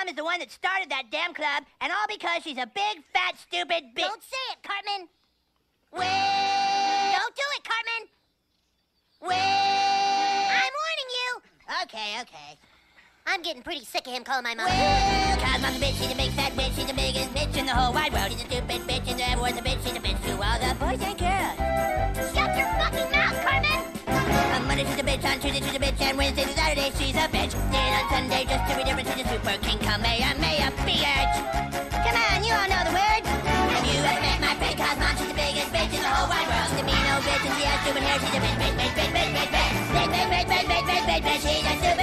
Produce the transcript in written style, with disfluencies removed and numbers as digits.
mom is the one that started that damn club, and all because she's a big, fat, stupid bitch. Don't say it, Cartman. Well... Don't do it, Cartman. Well... I'm warning you. Okay. I'm getting pretty sick of him calling my mom. Well, cause mom's a bitch, she's a big fat bitch, she's the biggest bitch in the whole wide world. She's a stupid bitch, and everyone's a bitch, she's a bitch to all the boys and girls. Shut your fucking mouth, Cartman. On Monday she's a bitch, on Tuesday she's a bitch, and Wednesday to Saturday she's a bitch. Then on Sunday, just to be different, she's a super king, Kamehameha, bitch. Come on, you all know the words. Have you ever met my friend, cause mom, she's the biggest bitch in the whole wide world. She's a mean old bitch, and she has stupid hair, she's a bitch, she's a stupid